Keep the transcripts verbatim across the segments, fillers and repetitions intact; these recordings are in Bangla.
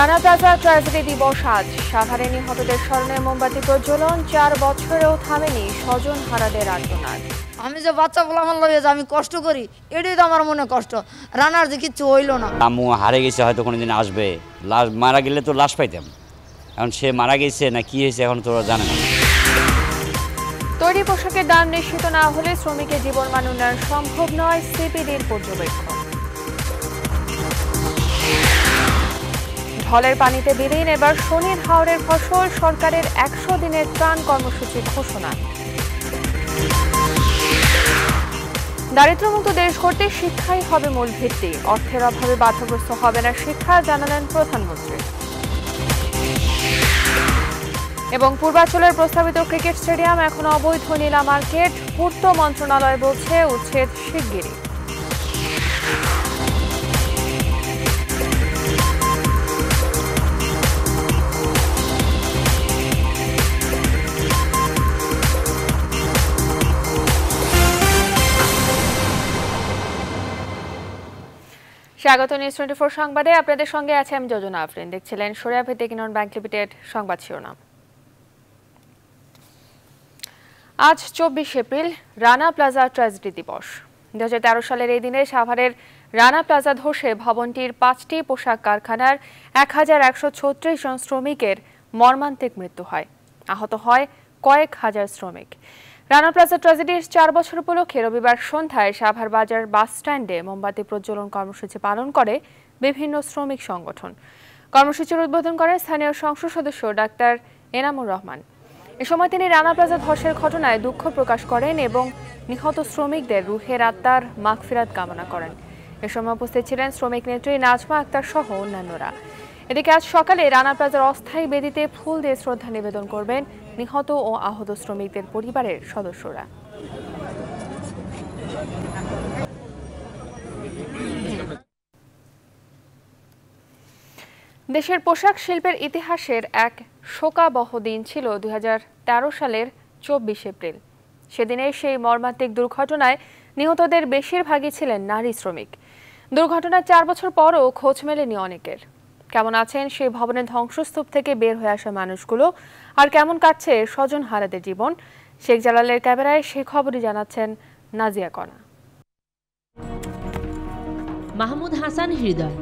রানা প্লাজা ট্র্যাজেডি দিবস আজ। সাভারে নিহতদের স্মরণে মোমবাতি প্রজ্বলন। চার বছরেও থামেনি স্বজন হারাদের আর্তনাদ। আমি যে বাচ্চা বলামান লইয়া যে আমি কষ্ট করি, এটাই তো আমার মনে কষ্ট। রানার যে কিচ্ছু হইল না। আম্মু হারে গেছে, হয়তো কোনোদিন আসবে। লাশ মারা গেলে তো লাশ পাইতাম, এখন সে মারা গেছে না কি হয়েছে এখন তোরা জানে না। তৈরি পোশাকের দাম নিশ্চিত না হলে শ্রমিকের জীবনমান উন্নয়ন সম্ভব নয়, সিপিডির পর্যবেক্ষণ। ঢলের পানিতে বিলীন এবার শনির হাওরের ফসল। সরকারের একশো দিনের ত্রাণ কর্মসূচির ঘোষণা। দারিদ্র্যমুক্ত দেশ গড়তে শিক্ষাই হবে মূল ভিত্তি। অর্থের অভাবে বাধাগ্রস্ত হবে না শিক্ষা, জানালেন প্রধানমন্ত্রী। এবং পূর্বাঞ্চলের প্রস্তাবিত ক্রিকেট স্টেডিয়াম এখন অবৈধ নীলা মার্কেট। পূর্ত মন্ত্রণালয় বলছে উচ্ছেদ শিগগিরই। স্বাগত নিউজ টোয়েন্টি ফোর সংবাদে। আপনাদের সঙ্গে আছে আমি যোজনা আফরিন। দেখছিলেন সরিয়া ভিত্তিক নন ব্যাংক লিমিটেড সংবাদ শিরোনাম। আজ চব্বিশ এপ্রিল, রানা প্লাজা ট্র্যাজেডি দিবস। দু হাজার তেরো সালের এই দিনে সাভারের রানা প্লাজা ধসে ভবনটির পাঁচটি পোশাক কারখানার এক হাজার একশো ছত্রিশ জন শ্রমিকের মর্মান্তিক মৃত্যু হয়। আহত হয় কয়েক হাজার শ্রমিক। রানা প্লাজা ট্র্যাজেডির চার বছর উপলক্ষে রবিবার সন্ধ্যায় সাভার বাজার বাস স্ট্যান্ডে মোমবাতি প্রজ্বলন কর্মসূচি পালন করে বিভিন্ন শ্রমিক সংগঠন। কর্মসূচির উদ্বোধন করেন স্থানীয় সংসদ সদস্য ডাক্তার এনামুর রহমান। এ সময় তিনি রানা প্লাজা ধসের ঘটনায় দুঃখ প্রকাশ করেন এবং নিহত শ্রমিকদের রুহের আত্মার মাগফিরাত কামনা করেন। এ সময় উপস্থিত ছিলেন শ্রমিক নেত্রী নাজমা আক্তার সহ অন্যান্যরা। এদিকে আজ সকালে রানা প্লাজার অস্থায়ী বেদিতে ফুল দিয়ে শ্রদ্ধা নিবেদন করবেন নিহত ও আহত শ্রমিকদের পরিবারের সদস্যরা। দেশের পোশাক শিল্পের ইতিহাসের এক শোকাবহ দিন ছিল দুই হাজার তেরো সালের চব্বিশ এপ্রিল। সেদিনের সেই মর্মান্তিক দুর্ঘটনায় নিহতদের বেশিরভাগই ছিলেন নারী শ্রমিক। দুর্ঘটনার চার বছর পরও খোঁজ মেলেনি অনেকের। কেমন আছেন সেই ভবনের ধ্বংসস্তূপ থেকে বের হয়ে আসা মানুষগুলো, আর কেমন কাটছে স্বজন হারাদের জীবন, শেখ জালালের ক্যামেরায় সে খবরই জানাচ্ছেন নাজিয়া কণা। মাহমুদ হাসান হৃদয়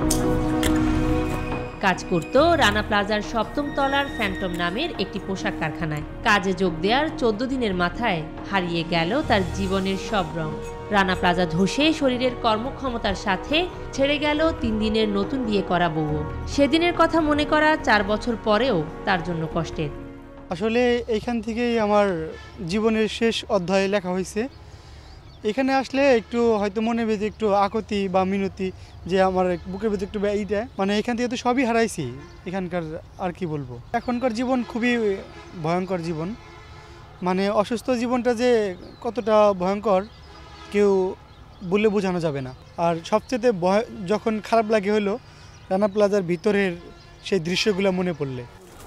কাজ করত রানা প্লাজার সপ্তম তলার ফ্যান্টম নামের একটি পোশাক কারখানায়। কাজে যোগ দেওয়ার চোদ্দ দিনের মাথায় হারিয়ে গেল তার জীবনের সব রং। রানা প্লাজা ধসে শরীরের কর্মক্ষমতার সাথে ছেড়ে গেল তিন দিনের নতুন বিয়ে করা বউ। সেদিনের কথা মনে করা চার বছর পরেও তার জন্য কষ্টের। আসলে এইখান থেকেই আমার জীবনের শেষ অধ্যায় লেখা হয়েছে। এখানে আসলে একটু হয়তো মনে ভেতরে একটু আকুতি বা মিনতি, যে আমার বুকের ভেতরে একটু এইটা, মানে এখান থেকে তো সবই হারাইছি এখানকার, আর কি বলবো। এখনকার জীবন খুবই ভয়ঙ্কর জীবন, মানে অসুস্থ জীবনটা যে কতটা ভয়ঙ্কর কেউ বলে বোঝানো যাবে না। আর সবচেয়ে ভয় যখন খারাপ লাগে হলো রানা প্লাজার ভিতরের সেই দৃশ্যগুলো মনে পড়লে।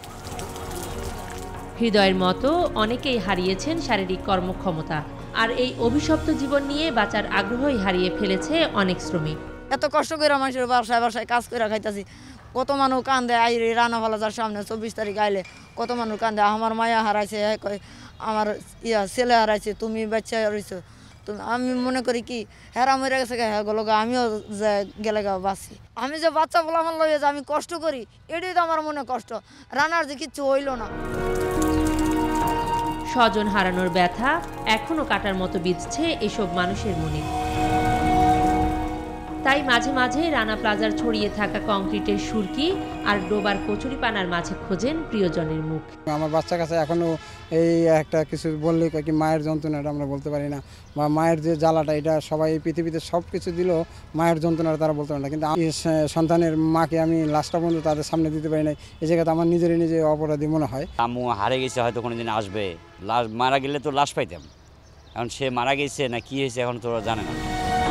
হৃদয়ের মতো অনেকেই হারিয়েছেন শারীরিক কর্মক্ষমতা, আর এই অভিশপ্ত জীবন নিয়ে বাঁচার আগ্রহই হারিয়ে ফেলেছে অনেক শ্রমিক। এত কষ্ট করে মানুষের বাসায় বাসায় কাজ করে খাইতেছি। কত মানুষ কান্দে আই রানা প্লাজার সামনে চব্বিশ তারিখ আইলে কত মানুষ কান্দে, আমার মায়া হারাইছে, আমার ইয়া ছেলে হারাইছে, তুমি বাচ্চা রয়েছো। তুমি আমি মনে করি কি হেরা মরে গেছে হ্যাঁ গেল গা, আমিও গেলে গা বাঁচি। আমি যে বাচ্চা বলামান লইয়া যে আমি কষ্ট করি, এটাই তো আমার মনে কষ্ট। রানার যে কিচ্ছু হইল না। স্বজন হারানোর ব্যথা এখনো কাটার মতো বিঁধছে এসব মানুষের মনে। তাই মাঝে মাঝে রানা প্লাজার ছড়িয়ে থাকা কংক্রিটের সুরকি আর ডোবার কচুরিপানার মাঝে খোঁজেন প্রিয়জনের মুখ। আমার বাচ্চা কাছে এখনো এই একটা কিছু বললে কি মায়ের যন্ত্রণাটা আমরা বলতে পারি না, বা মায়ের যে জ্বালাটা, এটা সবাই পৃথিবীতে সব কিছু দিলেও মায়ের যন্ত্রণাটা তারা বলতে পারে না। কিন্তু আমি সন্তানের মাকে আমি লাস্টটা পর্যন্ত তাদের সামনে দিতে পারি না, এই জায়গাতে আমার নিজেরই নিজে অপরাধী মনে হয়। আম্মু হারে গেছে, হয়তো কোনোদিন আসবে। লাশ মারা গেলে তো লাশ পাইতাম, এখন সে মারা গেছে না কি হয়েছে এখন তোরা জানে না।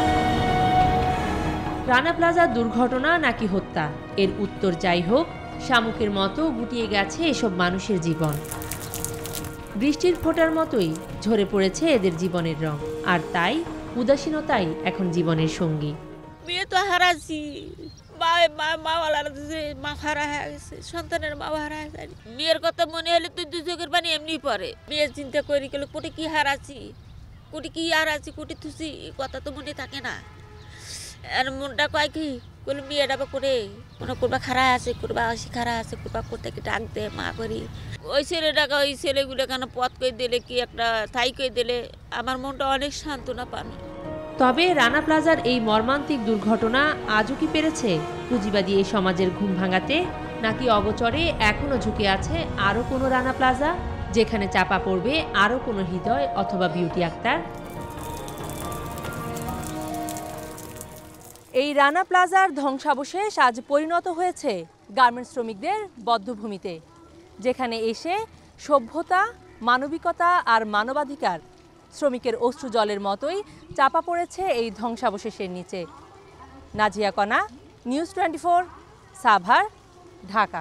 রানা প্লাজা দুর্ঘটনা নাকি হত্যা, এর উত্তর যাই হোক, শামুকের মতো গুটিয়ে গেছে এসব মানুষের জীবন। বৃষ্টির ফোঁটার মতোই ঝরে পড়েছে এদের জীবনের রং, আর তাই উদাসীনতাই এখন জীবনের সঙ্গী। মেয়ে তো হারাচ্ছি, মা মা মা ওয়ালারা মা হারা হয়ে গেছে, সন্তানের মা হারা হয়ে যায়। মেয়ের কথা মনে হলে তুই দু চোখের পানি এমনি পরে। মেয়ের চিন্তা করি গেলে কোটি কি হারাচ্ছি, কোটি কি হারাচ্ছি, কোটি থুসি, কথা তো মনে থাকে না। আর মনটা কয় কি বলে মেয়েটা বা করে মনে করবা খারা আছে, করবা আসি খারা আছে, করবা কোথাকে ডাক দে মা করি। ওই ছেলেটাকে ওই ছেলেগুলো কেন পথ করে দিলে কি একটা থাই করে দিলে আমার মনটা অনেক সান্ত্বনা পান। তবে রানা প্লাজার এই মর্মান্তিক দুর্ঘটনা আজও কি পেরেছে পুঁজিবাদী এই সমাজের ঘুম ভাঙাতে, নাকি অগোচরে এখনো ঝুঁকে আছে আরও কোনো রানা প্লাজা, যেখানে চাপা পড়বে আরও কোনো হৃদয় অথবা বিউটি আক্তার? এই রানা প্লাজার ধ্বংসাবশেষ আজ পরিণত হয়েছে গার্মেন্টস শ্রমিকদের বদ্ধভূমিতে, যেখানে এসে সভ্যতা, মানবিকতা আর মানবাধিকার শ্রমিকের অশ্রু জলের মতোই চাপা পড়েছে এই ধ্বংসাবশেষের নিচে। Nazia Kona, news twenty four, Savar, Dhaka.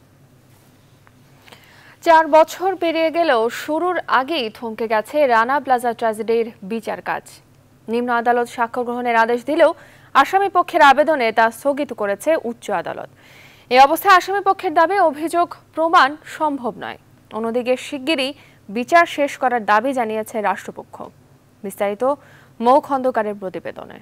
চার বছর পেরিয়ে গেলেও শুরুর আগেই থমকে গেছে রানা প্লাজা ট্র্যাজেডির বিচার কাজ। নিম্ন আদালত সাক্ষ্য গ্রহণের আদেশ দিলেও আসামি পক্ষের আবেদনে তা স্থগিত করেছে উচ্চ আদালত। এই অবস্থায় আসামি পক্ষের দাবি অভিযোগ প্রমাণ সম্ভব নয়। অন্যদিকে শিগগিরই বিচার শেষ করার দাবি জানিয়েছে রাষ্ট্রপক্ষ। বিস্তারিত মৌ খন্দকারের প্রতিবেদনে।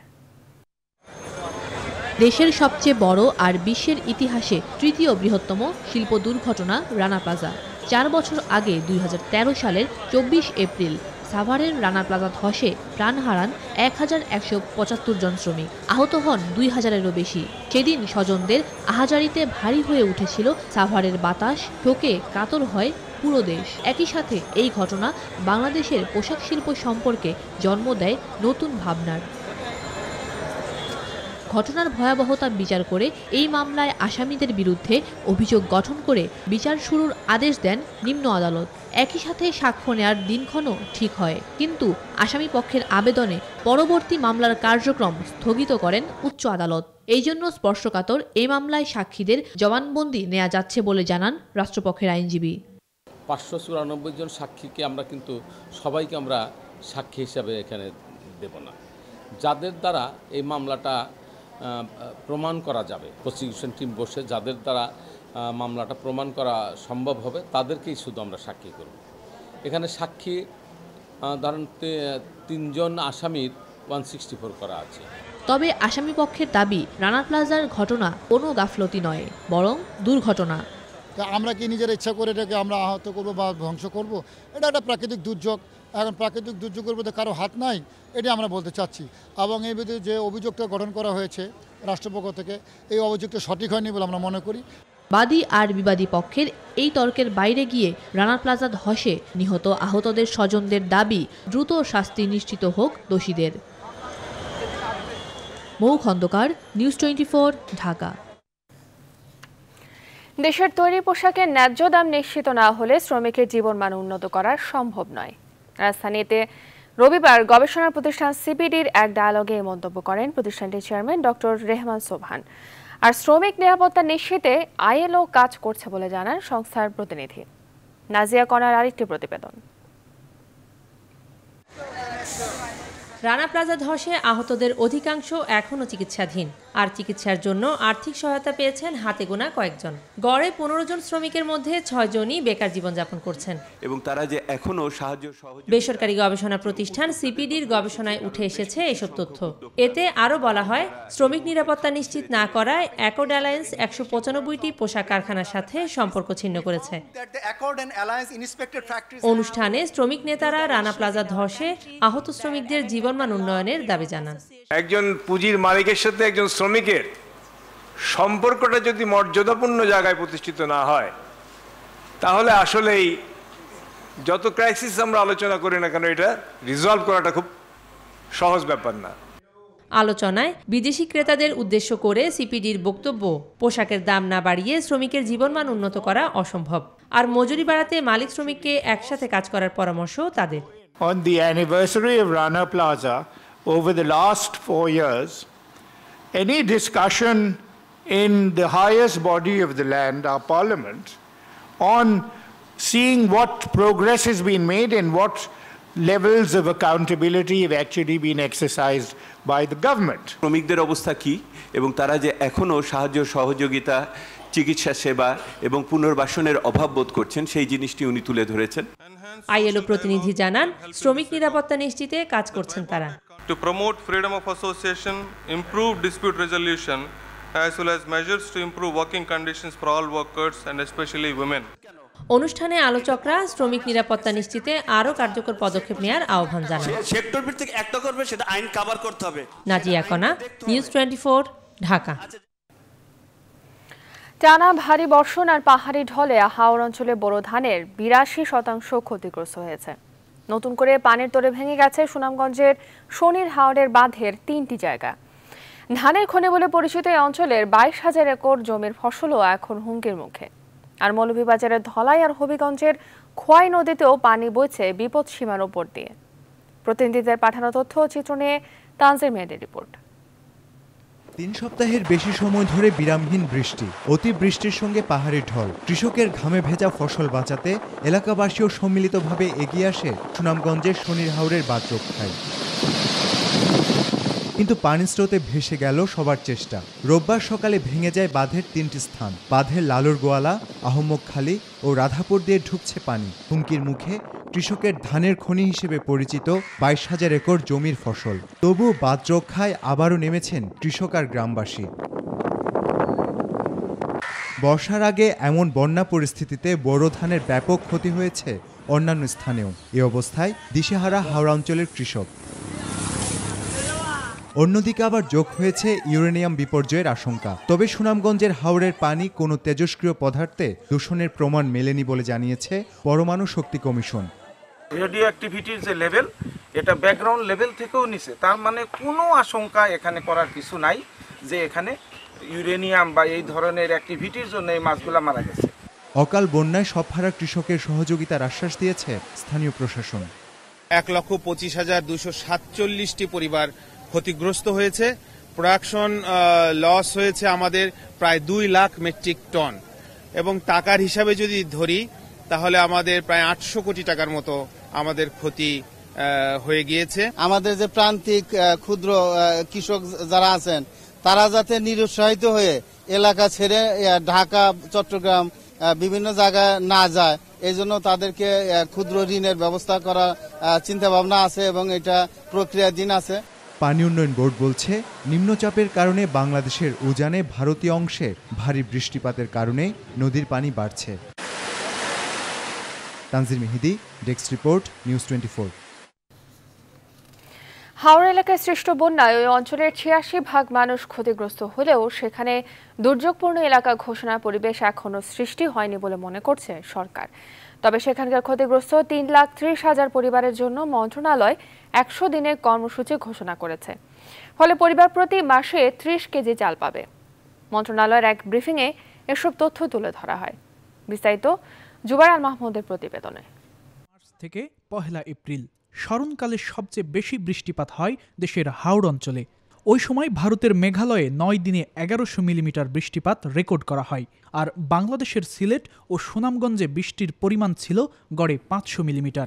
দেশের সবচেয়ে বড় আর বিশ্বের ইতিহাসে তৃতীয় বৃহত্তম শিল্প দুর্ঘটনা রানা প্লাজা। চার বছর আগে দুই হাজার তেরো সালের চব্বিশ এপ্রিল সাভারের রানা প্লাজা ধসে প্রাণ হারান এক হাজার একশো পঁচাত্তর জন শ্রমিক, আহত হন দুই হাজারেরও বেশি। সেদিন স্বজনদের আহাজারিতে ভারী হয়ে উঠেছিল সাভারের বাতাস, শোকে কাতর হয় পুরো দেশ। একই সাথে এই ঘটনা বাংলাদেশের পোশাক শিল্প সম্পর্কে জন্ম দেয় নতুন ভাবনার। ঘটনার ভয়াবহতা বিচার করে এই মামলায় আসামিদের বিরুদ্ধে অভিযোগ গঠন করে বিচার শুরুর আদেশ দেন নিম্ন আদালত। একই সাথে সাক্ষ্য নেয়ার দিনক্ষণও ঠিক হয়, কিন্তু আসামি পক্ষের আবেদনে পরবর্তী মামলার কার্যক্রম স্থগিত করেন উচ্চ আদালত। এই জন্য স্পর্শকাতর এই মামলায় সাক্ষীদের জবানবন্দি নেওয়া যাচ্ছে বলে জানান রাষ্ট্রপক্ষের আইনজীবী। পাঁচশো চুরানব্বই জন সাক্ষীকে আমরা কিন্তু সবাইকে আমরা সাক্ষী হিসাবে এখানে দেব না। যাদের দ্বারা এই মামলাটা প্রমাণ করা যাবে, প্রসিকিউশন টিম বসে যাদের দ্বারা মামলাটা প্রমাণ করা সম্ভব হবে তাদেরকেই শুধু আমরা সাক্ষী করব। এখানে সাক্ষী ধরেন তিনজন আসামির ওয়ান সিক্সটি ফোর করা আছে। তবে আসামি পক্ষের দাবি রানা প্লাজার ঘটনা কোনো গাফলতি নয়, বরং দুর্ঘটনা। আমরা কি নিজের ইচ্ছা করে এটাকে আমরা আহত করব বা ধ্বংস করব? এটা একটা প্রাকৃতিক দুর্যোগ। এখন প্রাকৃতিক দুর্যোগের মধ্যে কারো হাত নাই, এটা আমরা বলতে চাচ্ছি। এবং এই বিরুদ্ধে যে অভিযোগটা গঠন করা হয়েছে রাষ্ট্রপক্ষ থেকে, এই অভিযোগটা সঠিক হয়নি বলে আমরা মনে করি। বাদী আর বিবাদী পক্ষের এই তর্কের বাইরে গিয়ে রানা প্লাজা ধসে নিহত আহতদের স্বজনদের দাবি দ্রুত শাস্তি নিশ্চিত হোক দোষীদের। Mou Khandakar, news twenty four, Dhaka. দেশের তৈরি পোশাকের ন্যায্য দাম নিশ্চিত না হলে শ্রমিকের জীবনমান উন্নত করা সম্ভব নয়। রাজধানীতে রবিবার গবেষণা প্রতিষ্ঠান সিপিডির এক ডায়ালগে এই মন্তব্য করেন প্রতিষ্ঠানটির চেয়ারম্যান ডক্টর রেহমান সোবহান। আর শ্রমিক নিরাপত্তা নিশ্চিতে আইএলও কাজ করছে বলে জানান সংস্থার প্রতিনিধি। নাজিয়া কণার আরেকটি প্রতিবেদন। রানা প্লাজা ধসে আহতদের অধিকাংশ এখনও চিকিৎসাধীন, আর চিকিৎসার জন্য আর্থিক সহায়তা পেয়েছেন হাতে গোনা কয়েকজন। গড়ে পনেরো জন শ্রমিকের মধ্যে ছয় জনই বেকার জীবনযাপন করছেন এবং তারা যে এখনো সাহায্য বেসরকারি গবেষণা প্রতিষ্ঠান সিপিডির গবেষণায় উঠে এসেছে এসব তথ্য। এতে আরও বলা হয়, শ্রমিক নিরাপত্তা নিশ্চিত না করায় অ্যাকর্ড অ্যালায়েন্স একশো পঁচানব্বইটি পোশাক কারখানার সাথে সম্পর্ক ছিন্ন করেছে। অনুষ্ঠানে শ্রমিক নেতারা রানা প্লাজা ধসে আহত শ্রমিকদের জীবনমান উন্নয়নের দাবি জানান। একজন পুঁজির মালিকের সাথে একজন শ্রমিকের সম্পর্কটা যদি মর্যাদাপূর্ণ জায়গায় প্রতিষ্ঠিত না হয়, তাহলে আসলেই যত ক্রাইসিস আমরা আলোচনা করি না কেন, এটা রিজলভ করাটা খুব সহজ ব্যাপার না। আলোচনায় বিদেশি ক্রেতাদের উদ্দেশ্য করে সিপিডির বক্তব্য, পোশাকের দাম না বাড়িয়ে শ্রমিকের জীবনমান উন্নত করা অসম্ভব, আর মজুরি বাড়াতে মালিক শ্রমিককে একসাথে কাজ করার পরামর্শ তাদের। On the anniversary of Rana Plaza, over the last four years, any discussion in the highest body of the land, our parliament, on seeing what progress has been made and what levels of accountability have actually been exercised by the government. শ্রমিকদের অবস্থা কি এবং তারা যে এখনো সাহায্য সহযোগিতা চিকিৎসা সেবা এবং পুনর্বাসনের অভাব বোধ করছেন সেই জিনিসটি উনি তুলে ধরেছেন। আইএলও প্রতিনিধি জানান শ্রমিক নিরাপত্তা নিশ্চিতে কাজ করছেন তারা। To promote freedom of association, improve dispute resolution, as well as measures to improve working conditions for all workers and especially women. অনুষ্ঠানে আলোচকরা শ্রমিক নিরাপত্তা নিশ্চিতে আরও কার্যকর পদক্ষেপ নেওয়ার আহ্বান জানান। সেক্টর ভিত্তিক একটা করবে, সেটা আইন কভার করতে হবে। Nazia Kona, news twenty four, Dhaka. টানা ভারী বর্ষণ আর পাহাড়ি ঢলে হাওর অঞ্চলে বোরো ধানের বিরাশি শতাংশ ক্ষতিগ্রস্ত হয়েছে। নতুন করে পানির তোড়ে ভেঙে গেছে সুনামগঞ্জের শনির হাওরের বাঁধের তিনটি জায়গা। ধানের খনি বলে পরিচিত এই অঞ্চলের বাইশ হাজার একর জমির ফসলও এখন হুমকির মুখে। আর মৌলভীবাজারের ধলাই আর হবিগঞ্জের খোয়াই নদীতেও পানি বইছে বিপদ সীমার উপর দিয়ে। প্রতিনিধিদের পাঠানো তথ্য ও চিত্র নিয়ে তানজির মেহেদির রিপোর্ট। তিন সপ্তাহের বেশি সময় ধরে বিরামহীন বৃষ্টি, অতিবৃষ্টির সঙ্গে পাহাড়ি ঢল, কৃষকের ঘামে ভেজা ফসল বাঁচাতে এলাকাবাসীও সম্মিলিতভাবে এগিয়ে আসে সুনামগঞ্জের শনির হাওরের বাঁধ রক্ষায়। কিন্তু পানির স্রোতে ভেসে গেল সবার চেষ্টা। রোববার সকালে ভেঙে যায় বাঁধের তিনটি স্থান। বাঁধের লালুর গোয়ালা, আহম্মকখালী ও রাধাপুর দিয়ে ঢুকছে পানি। হুমকির মুখে কৃষকের ধানের খনি হিসেবে পরিচিত বাইশ হাজার একর জমির ফসল। তবু বাঁধ রক্ষায় আবারও নেমেছেন কৃষক আর গ্রামবাসী। বর্ষার আগে এমন বন্যা পরিস্থিতিতে বোরো ধানের ব্যাপক ক্ষতি হয়েছে অন্যান্য স্থানেও। এ অবস্থায় দিশেহারা হাওড়া অঞ্চলের কৃষক। অন্যদিকে আবার যোগ হয়েছে ইউরেনিয়াম বিপর্যয়ের আশঙ্কা। তবে সুনামগঞ্জের হাওরের পানি কোনো তেজস্ক্রিয় পদার্থে দূষণের প্রমাণ মেলেনি বলে জানিয়েছে পরমাণু শক্তি কমিশন। রেডিও অ্যাক্টিভিটির যে লেভেল, এটা ব্যাকগ্রাউন্ড লেভেল থেকেও নিচে, তার মানে কোনো আশঙ্কা এখানে করার কিছু নাই যে এখানে ইউরেনিয়াম বা এই ধরনের অ্যাক্টিভিটির জন্য এই মাছগুলো মারা গেছে। অকাল বন্যায় সবহারা কৃষকের সহযোগিতার আশ্বাস দিয়েছে স্থানীয় প্রশাসন। এক লক্ষ পঁচিশ হাজার দুশো সাতচল্লিশটি পরিবার ক্ষতিগ্রস্ত হয়েছে। প্রোডাকশন লস হয়েছে আমাদের প্রায় দুই লাখ মেট্রিক টন, এবং টাকার হিসাবে যদি ধরি তাহলে আমাদের প্রায় আটশো কোটি টাকার মতো আমাদের ক্ষতি হয়ে গিয়েছে। আমাদের যে প্রান্তিক ক্ষুদ্র কৃষক যারা আছেন তারা যাতে নিরুৎসাহিত হয়ে এলাকা ছেড়ে ঢাকা, চট্টগ্রাম বিভিন্ন জায়গায় না যায়, এই জন্য তাদেরকে ক্ষুদ্র ঋণের ব্যবস্থা করার চিন্তা ভাবনা আছে এবং এটা প্রক্রিয়াধীন আছে। পানি উন্নয়ন বোর্ড বলছে, নিম্নচাপের কারণে বাংলাদেশের উজানে ভারতীয় অংশে ভারী বৃষ্টিপাতের কারণে নদীর পানি বাড়ছে। Tanjir Mehedi, desk report, news twenty four. হাওড়া এলাকায় সৃষ্ট বন্যায় ওই অঞ্চলের ছিয়াশি ভাগ মানুষ ক্ষতিগ্রস্ত হলেও সেখানে দুর্যোগপূর্ণ এলাকা ঘোষণার পরিবেশ এখনও সৃষ্টি হয়নি বলে মনে করছে সরকার। তবে সেখানকার ক্ষতিগ্রস্ত তিন লাখ ত্রিশ হাজার পরিবারের জন্য মন্ত্রণালয় একশো দিনের কর্মসূচি ঘোষণা করেছে। ফলে পরিবার প্রতি মাসে ত্রিশ কেজি চাল পাবে। মন্ত্রণালয়ের এক ব্রিফিংয়ে এসব তথ্য তুলে ধরা হয়। বিস্তারিত জুবাইর আল মাহমুদের প্রতিবেদনে। মার্চ থেকে পহেলা এপ্রিল স্মরণকালে সবচেয়ে বেশি বৃষ্টিপাত হয় দেশের হাওড় অঞ্চলে। ওই সময় ভারতের মেঘালয়ে নয় দিনে এগারোশো মিলিমিটার বৃষ্টিপাত রেকর্ড করা হয়, আর বাংলাদেশের সিলেট ও সুনামগঞ্জে বৃষ্টির পরিমাণ ছিল গড়ে পাঁচশো মিলিমিটার।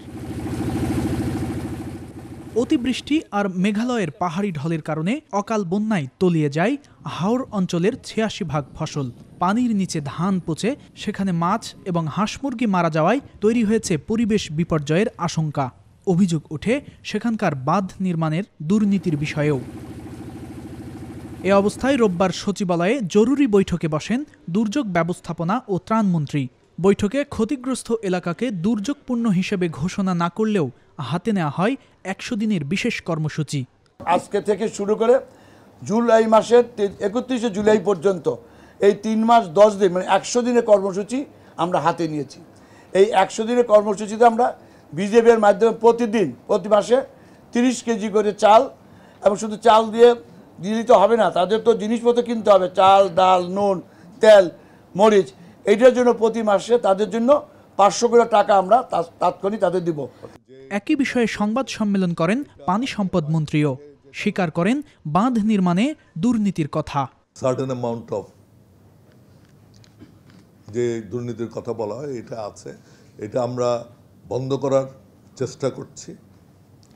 অতিবৃষ্টি আর মেঘালয়ের পাহাড়ি ঢলের কারণে অকাল বন্যায় তলিয়ে যায় হাওড় অঞ্চলের ছিয়াশি ভাগ ফসল। পানির নিচে ধান পচে সেখানে মাছ এবং হাঁস মুরগি মারা যাওয়ায় তৈরি হয়েছে পরিবেশ বিপর্যয়ের আশঙ্কা। অভিযোগ ওঠে সেখানকার বাঁধ নির্মাণের দুর্নীতির বিষয়েও। এ অবস্থায় রোববার সচিবালয়ে জরুরি বৈঠকে বসেন দুর্যোগ ব্যবস্থাপনা ও ত্রাণমন্ত্রী। বৈঠকে ক্ষতিগ্রস্ত এলাকাকে দুর্যোগপূর্ণ হিসেবে ঘোষণা না করলেও হাতে নেওয়া হয় একশো দিনের বিশেষ কর্মসূচি। আজকে থেকে শুরু করে জুলাই মাসের একত্রিশে জুলাই পর্যন্ত এই তিন মাস দশ দিন মানে একশো দিনের কর্মসূচি আমরা হাতে নিয়েছি। এই একশো দিনের কর্মসূচিতে আমরা বিজেপির মাধ্যমে প্রতিদিন প্রতি মাসে তিরিশ কেজি করে চাল, এবং শুধু চাল দিয়ে দিলে তো হবে না, তাদের তো জিনিসপত্র কিনতে হবে, চাল, ডাল, নুন, তেল, মরিচ। এইটার জন্য প্রতি মাসে তাদের জন্য পাঁচশো করে টাকা আমরা তাৎক্ষণিক তাদের দিব। একই বিষয়ে সংবাদ সম্মেলন করেন পানি সম্পদ মন্ত্রীও। স্বীকার করেন বাঁধ নির্মাণে দুর্নীতির কথা। সার্টেন অ্যামাউন্ট অফ যে দুর্নীতির কথা বলা হয় এটা আছে, এটা আমরা বন্ধ করার চেষ্টা করছি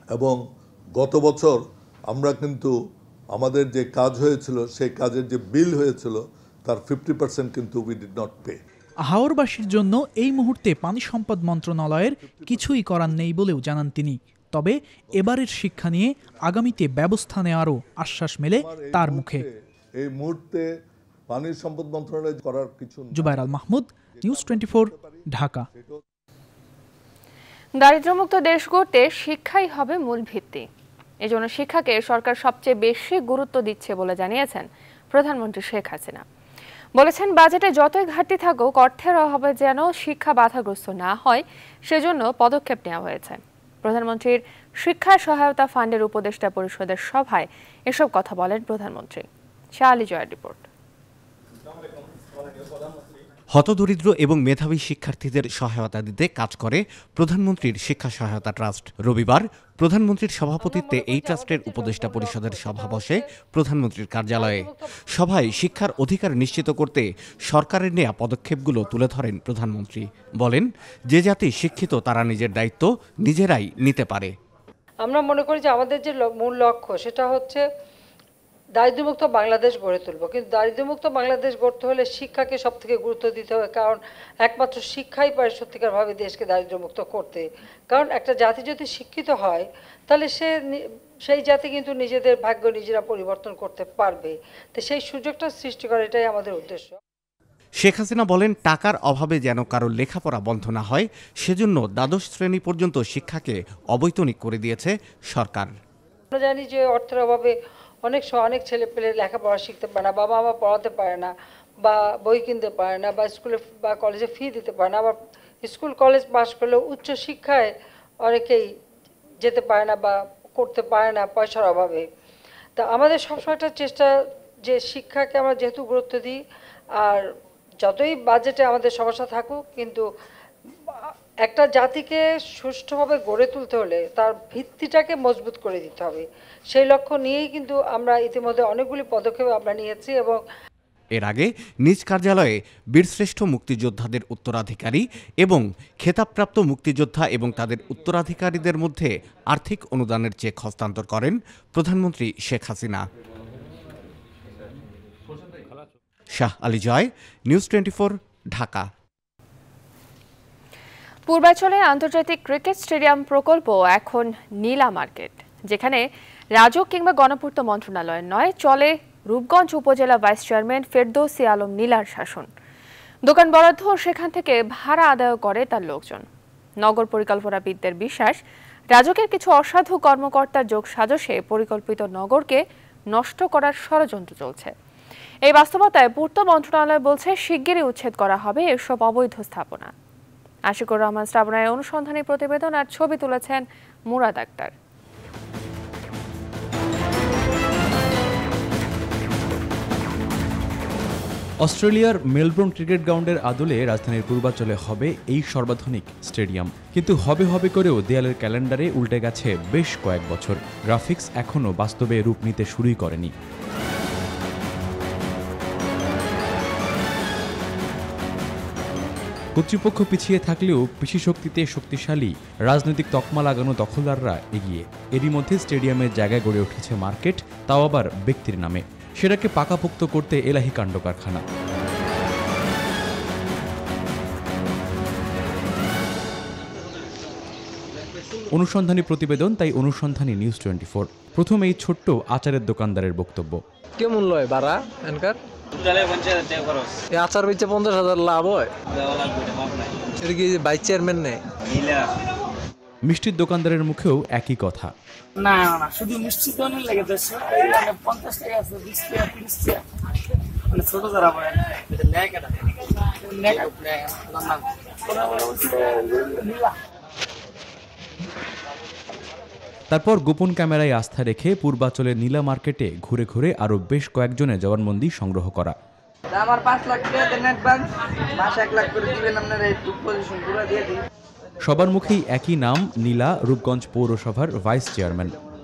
এবং গত বছর আমরা কিন্তু আমাদের যে কাজ হয়েছিল সেই কাজের যে বিল হয়েছিল তার ফিফটি পার্সেন্ট কিন্তু উই ডিড নট পে। হাওরবাসীর জন্য এই মুহূর্তে পানি সম্পদ মন্ত্রণালয়ের কিছুই করার নেই বলেও জানান তিনি। তবে এবারের শিক্ষা নিয়ে আগামীতে ব্যবস্থা নেওয়ারও আশ্বাস মেলে তার মুখে। এই মুহূর্তে পানি সম্পদ মন্ত্রণালয় করার কিছু। Zubair Al Mahmud, News twenty four, Dhaka. দারিদ্র্যমুক্ত দেশ গড়তে শিক্ষাই হবে মূল ভিত্তি। এজন্য শিক্ষাকে সরকার সবচেয়ে বেশি গুরুত্ব দিচ্ছে বলে জানিয়েছেন প্রধানমন্ত্রী শেখ হাসিনা। বলেছেন, বাজেটে যতই ঘাটতি থাকুক অর্থের অভাবে যেন শিক্ষা বাধাগ্রস্ত না হয় সেজন্য পদক্ষেপ নেওয়া হয়েছে। প্রধানমন্ত্রীর শিক্ষা সহায়তা ফান্ডের উপদেষ্টা পরিষদের সভায় এসব কথা বলেন প্রধানমন্ত্রী। শালি জয়ের রিপোর্ট। হতদরিদ্র এবং মেধাবী শিক্ষার্থীদের সহায়তা দিতে কাজ করে প্রধানমন্ত্রীর শিক্ষা সহায়তা ট্রাস্ট। রবিবার প্রধানমন্ত্রীর সভাপতিত্বে এই ট্রাস্টের উপদেষ্টা পরিষদের সভা বসে প্রধানমন্ত্রীর কার্যালয়ে। সভায় শিক্ষার অধিকার নিশ্চিত করতে সরকারের নেওয়া পদক্ষেপগুলো তুলে ধরেন প্রধানমন্ত্রী। বলেন, যে জাতি শিক্ষিত তারা নিজের দায়িত্ব নিজেরাই নিতে পারে। আমরা মনে করি যে আমাদের যে মূল লক্ষ্য সেটা হচ্ছে দারিদ্র্যমুক্ত বাংলাদেশ গড়ে তুলব, কিন্তু দারিদ্র্যমুক্ত বাংলাদেশ গড়তে হলে শিক্ষাকে সব থেকে গুরুত্ব দিতে হবে, কারণ একমাত্র শিক্ষাই পারে সত্যিকারভাবে দেশকে দারিদ্র্যমুক্ত করতে। কারণ একটা জাতি যদি শিক্ষিত হয় তাহলে সে সেই জাতি কিন্তু নিজেদের ভাগ্য নিজেরা পরিবর্তন করতে পারবে। তো সেই সুযোগটা সৃষ্টি করা, এটাই আমাদের উদ্দেশ্য। শেখ হাসিনা বলেন, টাকার অভাবে যেন কারো লেখাপড়া বন্ধ না হয় সেজন্য দ্বাদশ শ্রেণী পর্যন্ত শিক্ষাকে অবৈতনিক করে দিয়েছে সরকার। আমরা জানি যে অর্থের অভাবে অনেক অনেক ছেলে পেলে লেখাপড়া শিখতে পারে না, বাবা মা পড়াতে পারে না, বা বই কিনতে পারে না, বা স্কুলে বা কলেজে ফি দিতে পারে না, আবার স্কুল কলেজ পাশ করলেও উচ্চ শিক্ষায় অনেকেই যেতে পারে না বা করতে পারে না পয়সার অভাবে। তা আমাদের সবসময়টা চেষ্টা যে শিক্ষাকে আমরা যেহেতু গুরুত্ব দিই, আর যতই বাজেটে আমাদের সমস্যা থাকুক, কিন্তু একটা জাতিকে সুষ্ঠুভাবে গড়ে তুলতে হলে তার ভিত্তিটাকে মজবুত করে দিতে হবে। সেই লক্ষ্য নিয়েই কিন্তু আমরা ইতিমধ্যে অনেকগুলি পদক্ষেপ আমরা নিয়েছি। এবং এর আগে নিজ কার্যালয়ে বীরশ্রেষ্ঠ মুক্তিযোদ্ধাদের উত্তরাধিকারী এবং খেতাবপ্রাপ্ত মুক্তিযোদ্ধা এবং তাদের উত্তরাধিকারীদের মধ্যে আর্থিক অনুদানের চেক হস্তান্তর করেন প্রধানমন্ত্রী Sheikh Hasina. Shah Ali Joy, News twenty four, Dhaka. পূর্বাঞ্চলে আন্তর্জাতিক ক্রিকেট স্টেডিয়াম প্রকল্প এখন নীলা মার্কেট, যেখানে রাজুক কিংবা গণপূর্ত মন্ত্রণালয়ের নয়, চলে রূপগঞ্জ উপজেলা ভাইস চেয়ারম্যান ফেরদৌসী আলম নীলার শাসন। দোকান বরাদ্দ সেখান থেকে ভাড়া আদায় করে তার লোকজন। নগর পরিকল্পনাবিদদের বিশ্বাস, রাজুকের কিছু অসাধু কর্মকর্তার যোগ সাজসে পরিকল্পিত নগরকে নষ্ট করার ষড়যন্ত্র চলছে। এই বাস্তবতায় পূর্ত মন্ত্রণালয় বলছে শিগগিরই উচ্ছেদ করা হবে এসব অবৈধ স্থাপনা। আশিকুর রহমান শ্রাবণের অনুসন্ধানী প্রতিবেদন আর ছবি তুলেছেন মুরাদ আক্তার। অস্ট্রেলিয়ার মেলবোর্ন ক্রিকেট গ্রাউন্ডের আদলে রাজধানীর পূর্বাঞ্চলে হবে এই সর্বাধুনিক স্টেডিয়াম, কিন্তু হবে হবে করেও দেয়ালের ক্যালেন্ডারে উল্টে গেছে বেশ কয়েক বছর। গ্রাফিক্স এখনও বাস্তবে রূপ নিতে শুরুই করেনি। কর্তৃপক্ষ পিছিয়ে থাকলেও পেশি শক্তিতে শক্তিশালী রাজনৈতিক তকমা লাগানো দখলদাররা এগিয়ে। এরই মধ্যে স্টেডিয়ামের জায়গায় গড়ে উঠেছে মার্কেট, তাও আবার ব্যক্তির নামে। সেটাকে পাকাপোক্ত করতে এলাহি কাণ্ড কারখানা। অনুসন্ধানী প্রতিবেদন, তাই অনুসন্ধানী নিউজ টোয়েন্টি ফোর। প্রথম এই ছোট্ট আচারের দোকানদারের বক্তব্য। কেমন লয় ভাড়া এনকার? আচার বেচে পঞ্চাশ হাজার লাভ হয়। এটা কি ভাইস চেয়ারম্যান নেই? মিষ্টির দোকানদারের মুখেও একই কথা। না না, শুধু মিষ্টি তো অনেক লেগে যাচ্ছে, মানে পঞ্চাশ টাকা আছে, বিশ টাকা, তিরিশ টাকা, মানে ছোট যারা বলেন তারপর গোপন ক্যামেরায় আস্থা রেখে পূর্বাঞ্চলের নীলা মার্কেটে ঘুরে ঘুরে আরো বেশ কয়েকজনের জবানবন্দি সংগ্রহ করা। আমার পাঁচ লাখ টাকা নেট ব্যাংক, মাসে এক লাখ করে দিবেন, আপনার এই পজিশন পুরো দিয়ে দিই। সবার মুখেই একই নাম, নীলা, রূপগঞ্জ পৌরসভার ভাইস চেয়ারম্যান।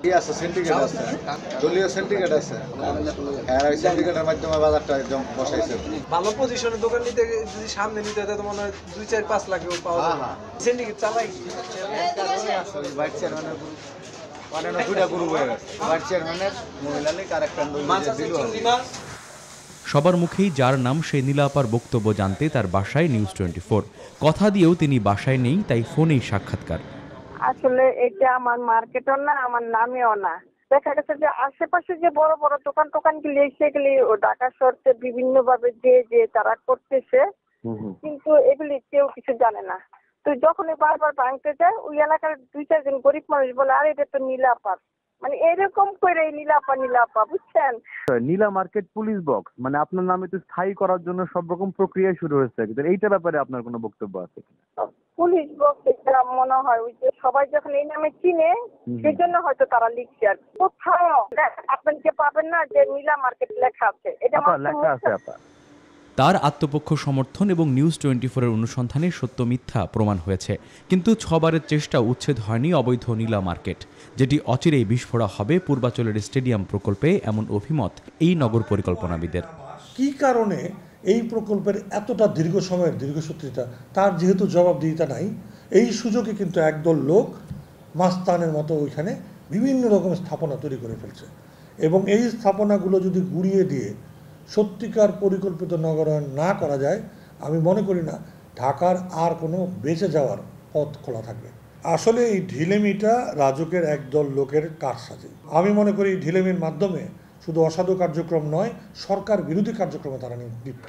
ভালো পজিশনে দোকান নিতে যদি সামনে নিতে হয় তো মনে হয় দুই চার পাঁচ লাখ পাওয়া যাবে। সিন্ডিকেট চালাই সবার মুখেই যার নাম সেই নীলা আপার বক্তব্য জানতে তার বাসায় নিউজ টোয়েন্টি ফোর। কথা দিয়েও তিনি বাসায় নেই, তাই ফোনেই সাক্ষাৎকার। আসলে এটা আমার মার্কেটও না, আমার নামেও না। দেখা গেছে যে আশেপাশে যে বড় বড় দোকান টোকান গুলি সেগুলি ঢাকা শহরে বিভিন্ন ভাবে যে যে তারা করতেছে, কিন্তু এগুলি কেউ কিছু জানে না। তো যখন বারবার ভাঙতে যায় ওই এলাকার দুই চারজন গরিব মানুষ বলে আর এটা তো নীলাপার, মানে এরকম করে নীলাপা নীলাপা বুঝছেন। নীলা মার্কেট পুলিশ বক্স মানে আপনার নামে তো স্থায়ী করার জন্য সব রকম প্রক্রিয়া শুরু হয়েছে, এইটা ব্যাপারে আপনার কোনো বক্তব্য আছে কিনা? পুলিশ বক্স এটা মনে হয় ওই যে সবাই যখন এই নামে চিনে সেই জন্য হয়তো তারা লিখছে। আর কোথাও আপনাকে পাবেন না যে নীলা মার্কেট লেখা আছে, এটা লেখা আছে আপনার। তার আত্মপক্ষ সমর্থন এবং নিউজ টোয়েন্টি ফোরের অনুসন্ধানে সত্য মিথ্যা প্রমাণ হয়েছে, কিন্তু ছবারের চেষ্টা উচ্ছেদ হয়নি অবৈধ নীলা মার্কেট, যেটি অচিরেই বিস্ফোরা হবে পূর্বাচলের স্টেডিয়াম প্রকল্পে, এমন অভিমত এই নগর পরিকল্পনাবিদের। কি কারণে এই প্রকল্পের এতটা দীর্ঘ সময়ের দীর্ঘসূত্রিতা, তার যেহেতু জবাবদিহিতা নাই, এই সুযোগে কিন্তু একদল লোক মাস্তানের মতো ওইখানে বিভিন্ন রকম স্থাপনা তৈরি করে ফেলছে, এবং এই স্থাপনাগুলো যদি গুড়িয়ে দিয়ে সত্যিকার পরিকল্পিত নগরায়ণ না করা যায়, আমি মনে করি না ঢাকার আর কোনো বেঁচে যাওয়ার পথ খোলা থাকবে। আসলে এই ঢিলেমিটা রাজুকের একদল লোকের কারসাজি। আমি মনে করি ঢিলেমির মাধ্যমে শুধু অসাধু কার্যক্রম নয়, সরকার বিরোধী কার্যক্রমে তারা লিপ্ত।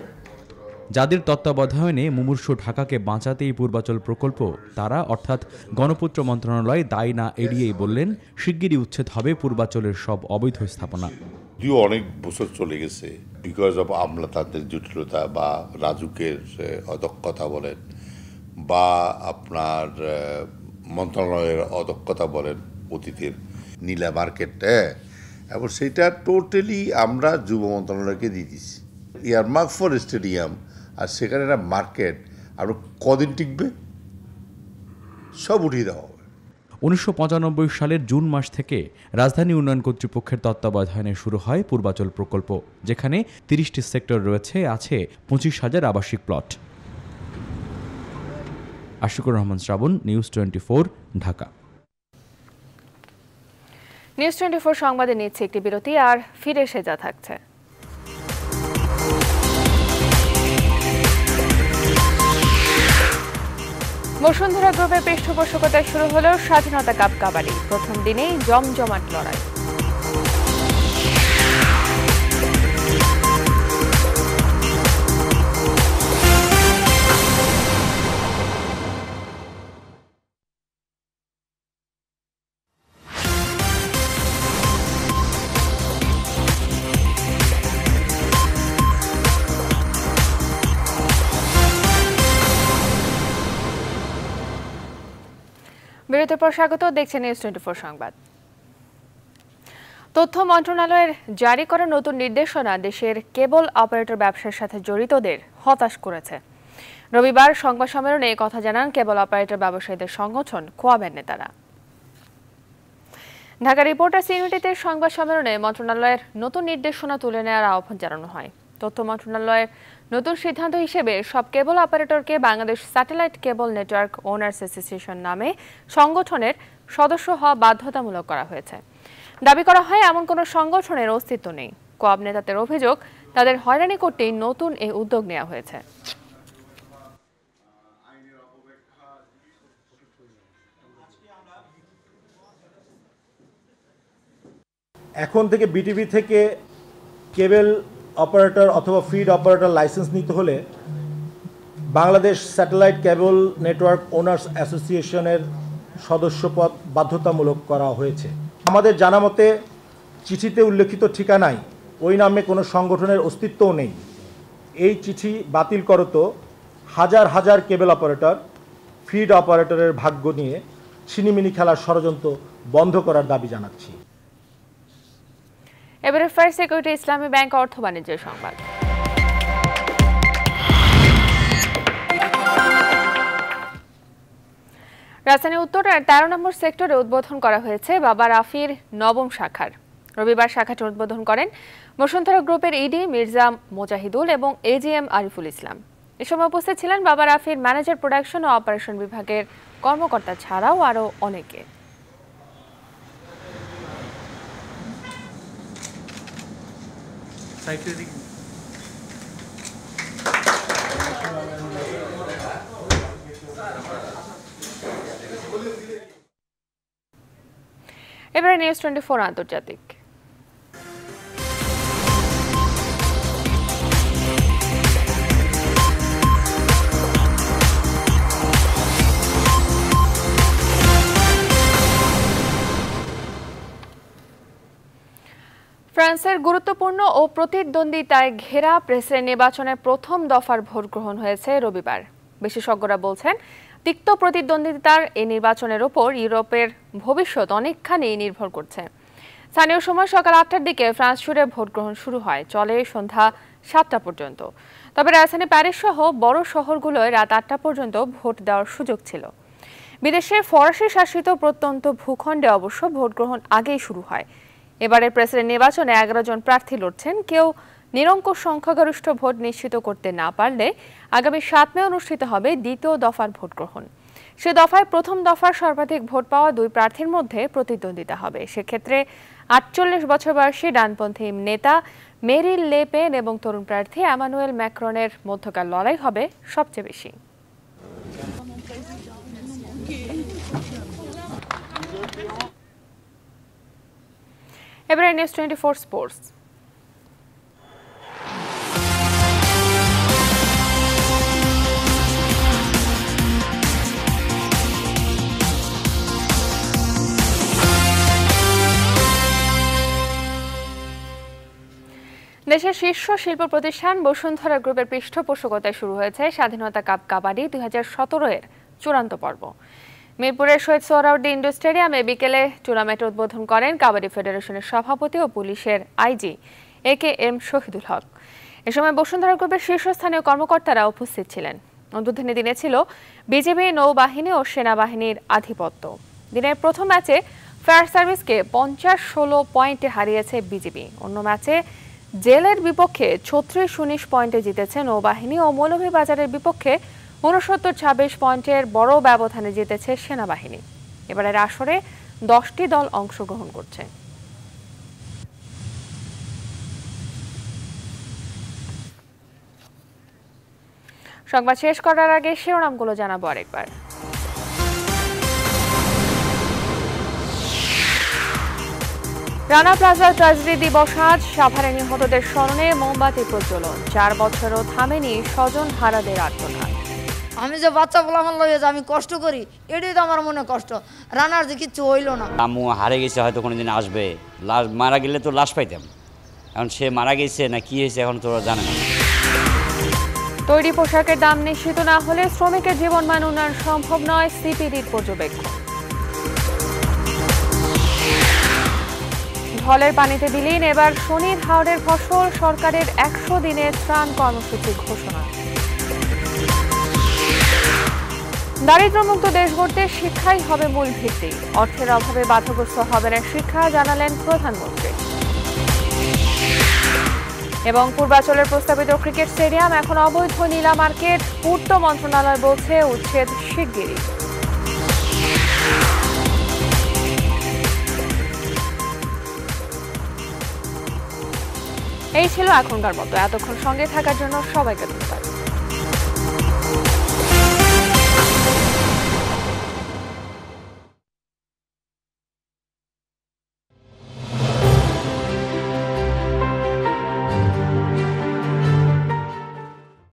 যাদের তত্ত্বাবধানে মুমূর্ষু ঢাকাকে বাঁচাতেই পূর্বাচল প্রকল্প, তারা অর্থাৎ গণপূর্ত মন্ত্রণালয় দায় না এড়িয়েই বললেন শিগগিরই উচ্ছেদ হবে পূর্বাচলের সব অবৈধ স্থাপনা। যদিও অনেক বছর চলে গেছে, বিকজ অফ আমলাতান্ত্রিক জটিলতা বা রাজুকের অদক্ষতা বলেন বা আপনার মন্ত্রণালয়ের অদক্ষতা বলেন অতীতের নীলা মার্কেটটা, এবং সেইটা টোটালি আমরা যুব মন্ত্রণালয়কে দিয়ে দিচ্ছি ইয়ারমার্ক ফর স্টেডিয়াম, আর সেখানে একটা মার্কেট আরও কদিন টিকবে, সব উঠিয়ে দেওয়া হবে। উনিশশো পঁচানব্বই সালের জুন মাস থেকে রাজধানী উন্নয়ন কর্তৃপক্ষের তত্ত্বাবধানে শুরু হয় পূর্বাচল প্রকল্প, যেখানে তিরিশটি সেক্টর রয়েছে, আছে পঁচিশ হাজার আবাসিক plot. Ashikur Rahman Srabon, News twenty four, Dhaka. News twenty four সংবাদে নিচ্ছে একটি বিরতি, আর ফিরে এসে যা থাকছে। বসুন্ধরা গ্রুপের পৃষ্ঠপোষকতায় শুরু হলো স্বাধীনতা কাপ কাবাডি। প্রথম দিনেই জমজমাট লড়াই। বিরতির পর স্বাগত, দেখছেন নিউজ টোয়েন্টি ফোর সংবাদ। তথ্য মন্ত্রণালয়ের জারি করা নতুন নির্দেশনা দেশের কেবল অপারেটর ব্যবসার সাথে জড়িতদের হতাশ করেছে। রবিবার সংবাদ সম্মেলনে এই কথা জানান কেবল অপারেটর ব্যবসায়ীদের সংগঠন কোয়াবের নেতারা। ঢাকা রিপোর্টার্স ইউনিটিতে সংবাদ সম্মেলনে মন্ত্রণালয়ের নতুন নির্দেশনা তুলে নেওয়ার আহ্বান জানানো হয়। তথ্য মন্ত্রণালয়ের নতুন সিদ্ধান্ত হিসেবে সব কেবল অপারেটরকে Bangladesh Satellite Cable Network Owners Association নামে সংগঠনের সদস্য হওয়া বাধ্যতামূলক করা হয়েছে। দাবি করা হয় এমন কোনো সংগঠনের অস্তিত্ব নেই। কোয়াব নেতাদের অভিযোগ, তাদের হয়রানি করতেই নতুন এই উদ্যোগ নেওয়া হয়েছে। এখন থেকে বিটিভি থেকে কেবল অপারেটর অথবা ফিড অপারেটর লাইসেন্স নিতে হলে Bangladesh Satellite Cable Network Owners অ্যাসোসিয়েশনের সদস্যপদ বাধ্যতামূলক করা হয়েছে। আমাদের জানা মতে চিঠিতে উল্লেখিত ঠিকানায় ওই নামে কোনো সংগঠনের অস্তিত্বও নেই। এই চিঠি বাতিল করত হাজার হাজার কেবল অপারেটর ফিড অপারেটরের ভাগ্য নিয়ে ছিনিমিনি খেলার ষড়যন্ত্র বন্ধ করার দাবি জানাচ্ছি। এবারে ফায়ার সিকিউরিটি ইসলামী ব্যাংক অর্থ বাণিজ্যের সংবাদ। রাজধানী উত্তরের তেরো নম্বর সেক্টরে উদ্বোধন করা হয়েছে বাবা রাফির নবম শাখার। রবিবার শাখাটি উদ্বোধন করেন বসুন্ধরা গ্রুপের ইডি মির্জা মোজাহিদুল এবং এজিএম আরিফুল ইসলাম। এ সময় উপস্থিত ছিলেন বাবা রাফির ম্যানেজার প্রোডাকশন ও অপারেশন বিভাগের কর্মকর্তা ছাড়াও আরও অনেকে। এবারে নিউজ টোয়েন্টি ফোর আন্তর্জাতিক। ফ্রান্সের গুরুত্বপূর্ণ ও প্রতিদ্বন্দ্বিতায় ঘেরা প্রেসিডেন্ট নির্বাচনের প্রথম দফার ভোট গ্রহণ হয়েছে রবিবার। বিশেষজ্ঞরা বলছেন, তিক্ত প্রতিদ্বন্দ্বিতার এই নির্বাচনের উপর ইউরোপের ভবিষ্যৎ অনেকখানি নির্ভর করছে। স্থানীয় সময় সকাল আটটার দিকে ফ্রান্স জুড়ে ভোট গ্রহণ শুরু হয়, চলে সন্ধ্যা সাতটা পর্যন্ত। তবে রাজধানী প্যারিস সহ বড় শহরগুলোয় রাত আটটা পর্যন্ত ভোট দেওয়ার সুযোগ ছিল। বিদেশের ফরাসি শাসিত প্রত্যন্ত ভূখণ্ডে অবশ্য ভোট গ্রহণ আগেই শুরু হয়। এবারের প্রেসিডেন্ট নির্বাচনে এগারো জন প্রার্থী লড়ছেন। কেউ নিরঙ্কুশ সংখ্যাগরিষ্ঠ ভোট নিশ্চিত করতে না পারলে আগামী সাত মে অনুষ্ঠিত হবে দ্বিতীয় দফার ভোট গ্রহণ। সে দফায় প্রথম দফার সর্বাধিক ভোট পাওয়া দুই প্রার্থীর মধ্যে প্রতিদ্বন্দ্বিতা হবে। সেক্ষেত্রে আটচল্লিশ বছর বয়সী ডানপন্থী নেতা মেরিল লে পেন এবং তরুণ প্রার্থী এমানুয়েল ম্যাক্রনের মধ্যকার লড়াই হবে সবচেয়ে বেশি। এবারে নিউজ টোয়েন্টি ফোর স্পোর্টস। দেশের শীর্ষ শিল্প প্রতিষ্ঠান বসুন্ধরা গ্রুপের পৃষ্ঠপোষকতায় শুরু হয়েছে স্বাধীনতা কাপ কাবাডি দুই হাজার সতেরো এর চূড়ান্ত পর্ব। মিরপুরের শহীদ সোহরাওয়ার্দী ইনডোর স্টেডিয়ামে বিকেলে টুর্নামেন্ট উদ্বোধন করেন কাবাডি ফেডারেশনের সভাপতি ও পুলিশের IG A K M Shahidul Haque. এ সময় বসুন্ধরা গ্রুপের শীর্ষস্থানীয় কর্মকর্তারা উপস্থিত ছিলেন। উদ্বোধনী দিনে ছিল বিজিবি, নৌবাহিনী ও সেনাবাহিনীর আধিপত্য। দিনের প্রথম ম্যাচে ফায়ার সার্ভিসকে পঞ্চাশ ষোলো পয়েন্টে হারিয়েছে বিজিবি। অন্য ম্যাচে জেলের বিপক্ষে ছত্রিশ উনিশ পয়েন্টে জিতেছে নৌবাহিনী ও মৌলভীবাজারের বিপক্ষে উনসত্তর ছাব্বিশ পয়েন্টের বড় ব্যবধানে জিতেছে সেনাবাহিনী। এবারের আসরে দশটি দল অংশগ্রহণ করছে। সংবাদ শেষ করার আগে শিরোনামগুলো জানাবো আরেকবার। রানা প্লাজা ট্র্যাজেডি দিবস আজ। সাভারে নিহতদের স্মরণে মোমবাতি প্রজ্বলন। চার বছরও থামেনি স্বজন হারাদের আর্তনাদ। আমি যে বাচ্চা বলে আমার লয়ে যে আমি কষ্ট করি, এটাই তো আমার মনে কষ্ট। রানার যে কিচ্ছু হইল না। আম্মু হারে গেছে, হয়তো কোনোদিন আসবে। লাশ মারা গেলে তো লাশ পাইতাম, এখন সে মারা গেছে না কি হয়েছে এখন তোরা জানে না। তৈরি পোশাকের দাম নিশ্চিত না হলে শ্রমিকের জীবনমান উন্নয়ন সম্ভব নয়, সিপিডির পর্যবেক্ষণ। ঢলের পানিতে বিলীন এবার শনির হাওরের ফসল। সরকারের একশো দিনের ত্রাণ কর্মসূচি ঘোষণা। দারিদ্র্যমুক্ত দেশ গড়তে শিক্ষাই হবে মূল ভিত্তি। অর্থের অভাবে বাধাগ্রস্ত হবে না শিক্ষা, জানালেন প্রধানমন্ত্রী। এবং পূর্বাঞ্চলের প্রস্তাবিত ক্রিকেট স্টেডিয়াম এখন অবৈধ নীলা মার্কেট। পূর্ত মন্ত্রণালয় বলছে উচ্ছেদ শিগগিরই। এই ছিল এখনকার মতো। এতক্ষণ সঙ্গে থাকার জন্য সবাইকে ধন্যবাদ।